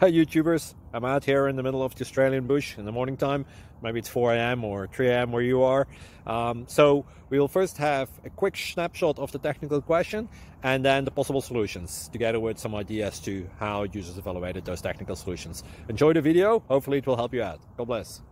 Hi YouTubers, I'm out here in the middle of the Australian bush in the morning time. Maybe it's 4 a.m. or 3 a.m. where you are. So we will first have a quick snapshot of the technical question and then the possible solutions, together with some ideas to how users evaluated those technical solutions. Enjoy the video, hopefully it will help you out. God bless.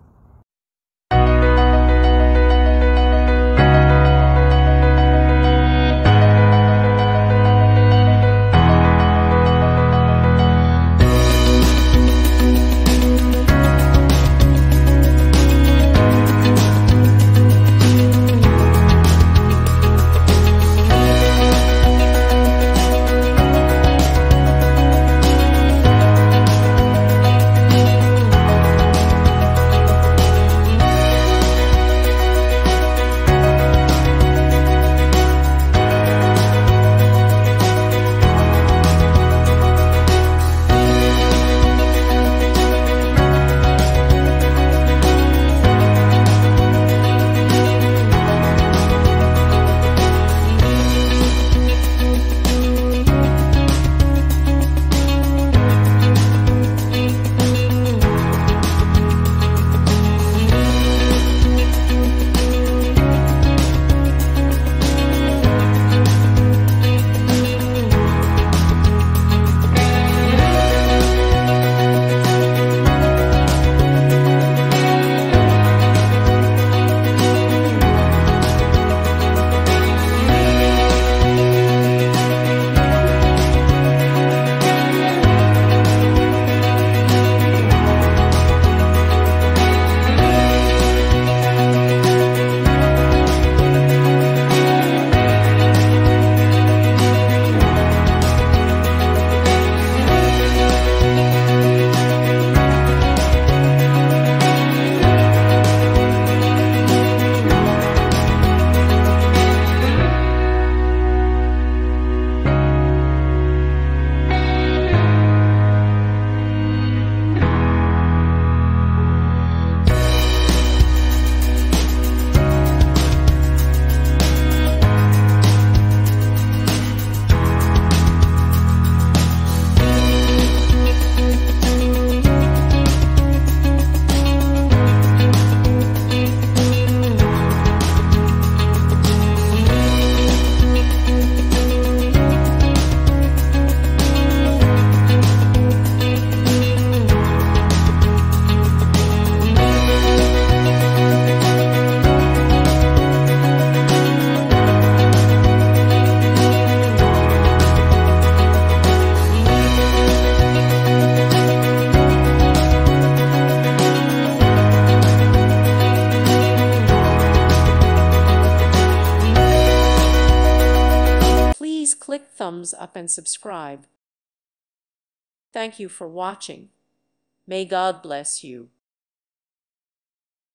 Please click thumbs up and subscribe. Thank you for watching. May God bless you.